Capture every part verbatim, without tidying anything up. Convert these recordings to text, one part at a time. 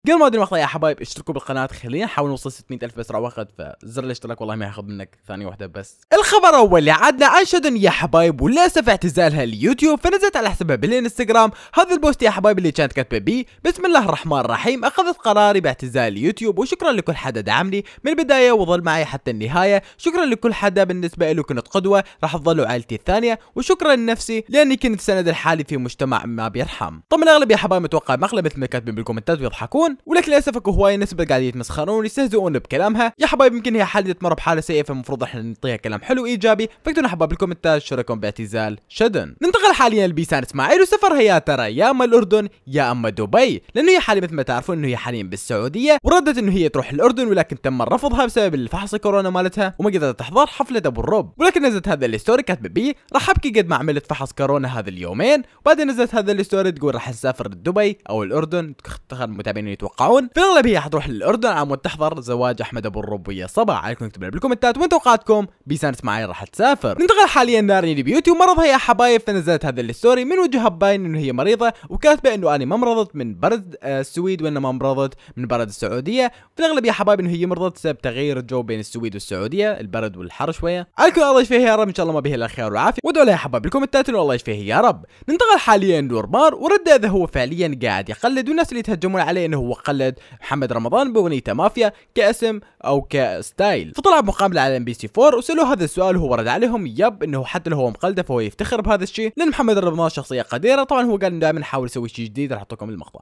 قبل ما ادري المقطع يا حبايب اشتركوا بالقناه، خلينا نحاول نوصل ستمية ألف باسرع وقت، فزر الاشتراك والله ما ياخذ منك ثانيه واحده بس. الخبر الاول اللي عدنا عن شادن يا حبايب، وللاسف اعتزالها اليوتيوب، فنزلت على حسابها بالانستغرام هذا البوست يا حبايب اللي كانت كاتبه بيه بسم الله الرحمن الرحيم، اخذت قراري باعتزال اليوتيوب، وشكرا لكل حدا دعمني من البدايه وظل معي حتى النهايه، شكرا لكل حدا بالنسبه له كنت قدوه، راح تظلوا عائلتي الثانيه، وشكرا لنفسي لاني كنت سند الحالي في مجتمع ما بيرحم. طبعا الاغلب يا حبايب متوقع مقلب مثل ما كاتبين بالكومنتات ويضحكون، ولكن للاسف اكو هوايه نسبه قاعدين يتمسخرون ويستهزئون بكلامها يا حبايب. يمكن هي حالة تمر بحاله سيئه، فالمفروض احنا نعطيها كلام حلو ايجابي، فاكتبوا لنا حبايب بالكومنتات شو رايكم باعتزال شادن. ننتقل حاليا لبيسان اسماعيل، وسفرها يا ترى يا اما الاردن يا اما دبي، لانه هي حاليا مثل ما تعرفون انه هي حاليا بالسعوديه، وردت انه هي تروح الاردن، ولكن تم رفضها بسبب الفحص كورونا مالتها وما قدرت تحضر حفله ابو الرب. ولكن نزلت هذا الستوري كاتبه بيه راح ابكي قد ما عملت فحص كورونا هذا اليومين، وبعدين نزلت هذا الستوري تقول راح اسافر دبي او الاردن، تخيل المتابعين يتوقعون في الاغلب هي حتروح للاردن على مود تحضر زواج احمد ابو الرب ويا صبا. عليكم اكتبوا بالكومنتات وين توقعاتكم بيسان اسماعيل راح تسافر. ننتقل حاليا نارين بيوتي ومرضها يا حبايب، فنزلت هذا الستوري من وجهها باين انه هي مريضه، وكاتبه انه انا ما مرضت من برد السويد وانما مرضت من برد السعوديه. في الاغلب يا حبايب انه هي مرضت بسبب تغيير الجو بين السويد والسعوديه، البرد والحر شويه. عليكم الله يشفيها يا رب، ان شاء الله ما بها الا الخير والعافيه، وادعوا لها يا حبايب بالكومنتات انه الله يشفيها يا رب. ننتقل حاليا نورمار، ورد اذا هو فعليا قاعد يقلد، والناس اللي يتهجمون عليه انه هو قلد محمد رمضان باغنيته مافيا كاسم او كستايل. فطلع بمقابله على ام بي سي أربعة وسالوه هذا السؤال، وهو رد عليهم يب انه حتى لو هو مقلده فهو يفتخر بهذا الشيء، لان محمد رمضان شخصيه قديره. طبعا هو قال انه دائما نحاول نسوي شيء جديد، راح اعطيكم المقطع.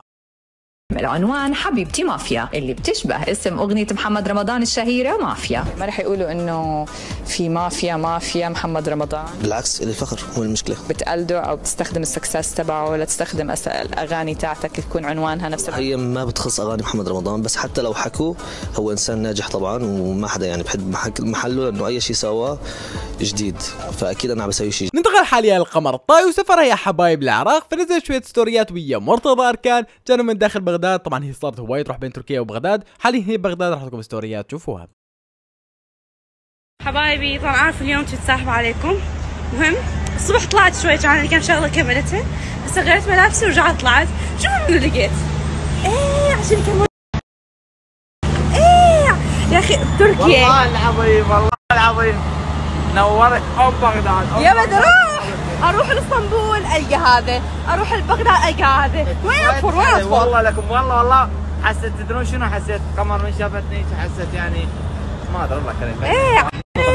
العنوان حبيبتي مافيا، اللي بتشبه اسم أغنية محمد رمضان الشهيرة مافيا. ما رح يقولوا انه في مافيا مافيا محمد رمضان، بالعكس الفخر هو المشكلة. بتقلده او بتستخدم السكسس تبعه ولا تستخدم الاغاني تاعتك تكون عنوانها نفس هي ما بتخص اغاني محمد رمضان، بس حتى لو حكوا هو انسان ناجح طبعا، وما حدا يعني بحد محله، لانه اي شيء سواه جديد، فاكيد انا عم بسوي شيء. ننتقل حاليا للقمر الطاي، وسفرها يا حبايب العراق، فنزل شويه ستوريات ويا مرتضى اركان كانوا من داخل بغداد. طبعا هي صارت هواي تروح بين تركيا وبغداد، حاليا هي بغداد، راح لكم ستوريات تشوفوها. حبايبي طبعا عارف اليوم كنت ساحبه عليكم، مهم الصبح طلعت شوي كان عندي كم شغله كملتها، بس غيرت ملابسي ورجعت طلعت. شوفوا منو لقيت، ايه عشان كم ايه يا اخي تركيا. والله العظيم والله العظيم نورت ام بغداد. يا بدي اروح اروح لاسطنبول القى هذا، اروح لبغداد القى هذا، وين اطفر وين اطفر. والله لكم والله والله حسيت، تدرون شنو حسيت؟ قمر من شافتني حسيت يعني ما ادري الله كريم. ايه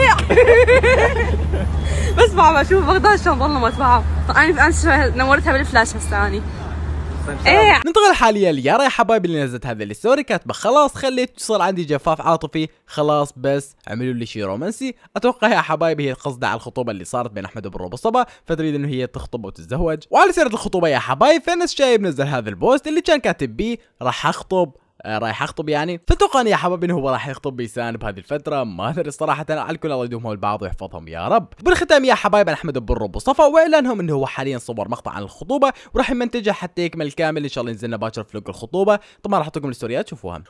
بس بابا شوف بغداد شلون ظلمت بابا. انا انا نورتها بالفلاش هسه اني. ايه. ننتقل حاليا ليارا يا حبايبي اللي نزلت هذا الستوري، كاتبه خلاص خليت يصير عندي جفاف عاطفي، خلاص بس عملوا لي شيء رومانسي. اتوقع يا حبايبي هي قصدها على الخطوبه اللي صارت بين احمد الرب وصبا، فتريد انه هي تخطب وتتزوج. وعلى سيره الخطوبه يا حبايب، فنس شايب نزل هذا البوست اللي كان كاتب بيه راح اخطب، آه رايح اخطب يعني. فتوقع يا حبايبي انه هو راح يخطب بيسان بهذه الفتره، ما ادري صراحه. على الكل الله يدومهم البعض ويحفظهم يا رب. بالختام يا حبايب عن احمد ابو الرب وصفا، واعلانهم انه هو حاليا صور مقطع عن الخطوبه وراح يمنتجه حتى يكمل كامل، ان شاء الله ينزلنا باكر فلوق الخطوبه. طبعا راح اعطيكم الستوريات تشوفوها.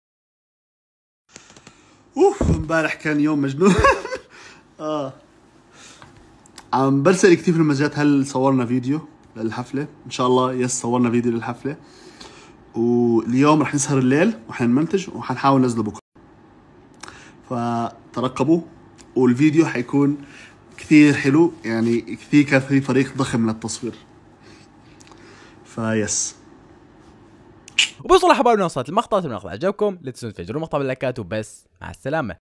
اوف امبارح كان يوم مجنون. اه عم برسل كثير في المسجات هل صورنا فيديو للحفله؟ ان شاء الله يس صورنا فيديو للحفله، واليوم رح نسهر الليل وحنمنتج وحنحاول ننزله بكره، فترقبوا. والفيديو حيكون كثير حلو، يعني كثير كان في فريق ضخم للتصوير، فيس. وبوصلوا حبايبنا وصلت المقطع، المقطع عجبكم لا تنسوا تفجروا المقطع باللايكات، وبس مع السلامه.